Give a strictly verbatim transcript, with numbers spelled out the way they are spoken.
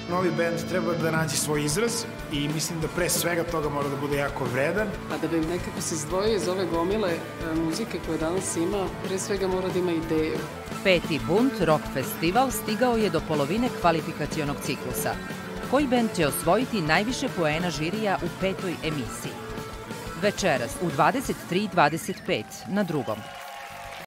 Novi bend treba da nađe svoj izraz i mislim da pre svega toga mora da bude jako vredan. A da bi nekako se izdvojio iz ove gomile muzike koje danas ima, pre svega mora da ima ideju. Peti Bunt rock festival stigao je do polovine kvalifikacionog ciklusa. Koji bend će osvojiti najviše poena žirija u petoj emisiji? Večeras u dvadeset tri dvadeset pet na Drugom.